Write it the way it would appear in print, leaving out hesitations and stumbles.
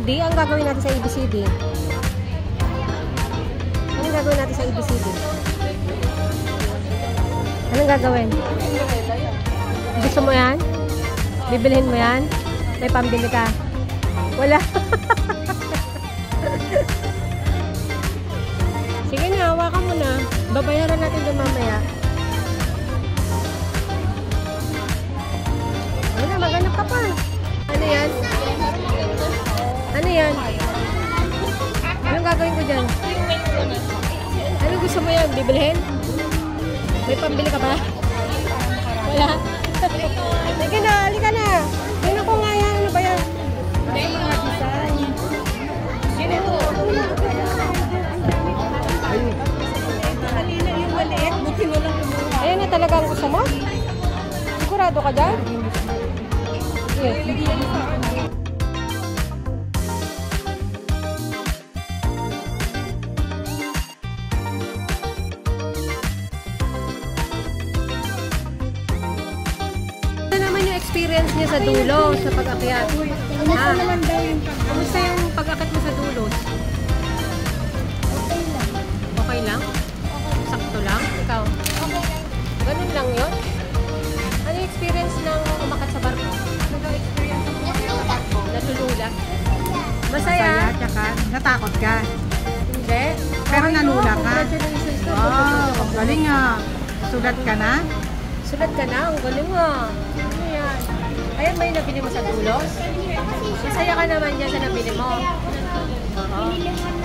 ABCD? Ang gagawin natin sa ABCD? Anong gagawin natin sa ABCD? Anong gagawin? Gusto mo yan? Bibilhin mo yan? May pambili ka? Wala. Sige na, hawakan mo na. Babayaran natin doon mamaya. Wala, maghanap ka pa. Ano yan? Ano yan? Anong gagawin ko dyan? Ano gusto mo yan? Bibilhin? May pambili ka ba? Wala? Sige na, halika na. Tingnan ko nga yan. Ano ba yan? May mga design. Ganito. Kanina yung maliit, buti mo lang kumuha. Ayan na talaga ang gusto mo? Sigurado ka dyan? Yes. Hindi yan sa akin. Ano naman yung experience niya sa dulo, sa pag-akyat? Kumusta naman daw yung Kamusta yung pag-akyat mo sa dulo? okay lang. Okay lang? Sakto lang? Ikaw? Ganun lang yun? Ano yung experience ng umakyat sa barko? Nag-experience ako sa barko. Natulula? Masaya? Tsaka natakot ka. Hindi. Pero Okay, nanula no? ka? Congratulations ka. Wow, ang galing nga. Sulat ka na? Sulat ka na? Ang galing nga. Ano yan? Ayan ba yung nabili mo sa dulos? Masaya ka naman yan sa nabili mo? Oo.